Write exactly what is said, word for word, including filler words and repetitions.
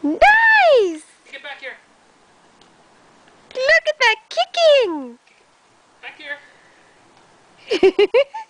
Nice! Get back here. Look at that kicking! Back here.